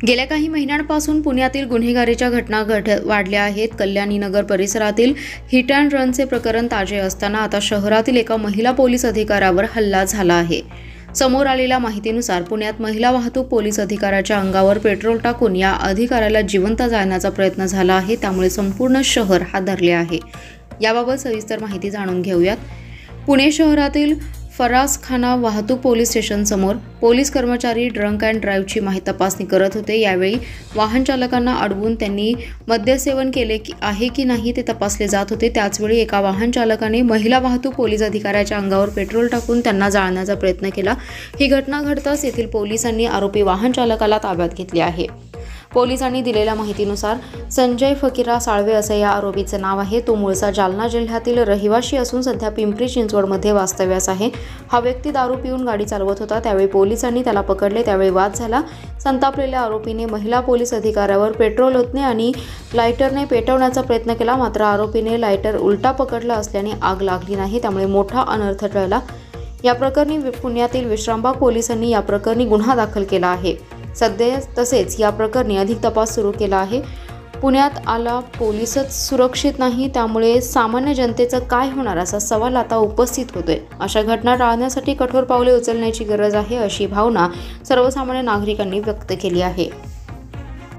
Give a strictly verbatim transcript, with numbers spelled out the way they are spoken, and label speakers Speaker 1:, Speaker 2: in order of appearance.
Speaker 1: गेल्या काही महिन्यांपासून पुण्यातील गुन्हेगारीच्या घटना घट वाढल्या आहेत। कल्याणी नगर परिसरातील हिट अँड रनचे प्रकरण ताजे असताना आता शहरातील एका महिला पोलीस अधिकाऱ्यावर हल्ला झाला आहे। समोर आलेल्या माहितीनुसार पुण्यात महिला वाहतूक पोलीस अधिकाऱ्याच्या अंगावर पेट्रोल टाकून या अधिकाऱ्याला जिवंत जाळण्याचा प्रयत्न झाला आहे। त्यामुळे संपूर्ण शहर हादरले आहे। याबाबत सविस्तर माहिती जाणून घेऊयात। पुणे शहरातील फरासखाना वाहतूक पोलीस स्टेशन समोर पोलीस कर्मचारी ड्रंक अँड ड्राईव्हची माहिती तपासणी करत होते। यावेळी वाहन चालकांना अडवून त्यांनी मद्यसेवन केले आहे की नाही ते तपासले जात होते। त्याचवेळी एका वाहन चालकाने महिला वाहतूक पोलीस अधिकाऱ्याच्या अंगावर पेट्रोल टाकून त्यांना जाळण्याचा प्रयत्न केला। ही घटना घडताच येथील पोलिसांनी आरोपी वाहन चालकाला ताब्यात घेतले आहे। पोलिसांनी दिलेल्या माहितीनुसार संजय फकीरा साळवे असे या आरोपीचे नाव आहे। तो मूळचा जालना जिल्ह्यातील रहिवासी असून सध्या पिंपरी चिंचवडमध्ये वास्तव्यास आहे। हा व्यक्ती दारू पिऊन गाडी चालवत होता। त्यावेळी पोलिसांनी त्याला पकडले। त्यावेळी वाद झाला। संतापलेल्या आरोपीने महिला पोलीस अधिकाऱ्यावर पेट्रोल ओतणे आणि लायटरने पेटवण्याचा प्रयत्न केला। मात्र आरोपीने लायटर उलटा पकडला असल्याने आग लागली नाही। त्यामुळे मोठा अनर्थ टळला। या प्रकरणी पुण्यातील विश्रामबाग पोलिसांनी या प्रकरणी गुन्हा दाखल केला आहे। सध्या तसेच या प्रकरणी अधिक तपास सुरू केला आहे। पुण्यात आला पोलीसच सुरक्षित नाही, त्यामुळे सामान्य जनतेचं काय होणार असा सवाल आता उपस्थित होतोय। अशा घटना टाळण्यासाठी कठोर पावले उचलण्याची गरज आहे, अशी भावना सर्वसामान्य नागरिकांनी व्यक्त केली आहे।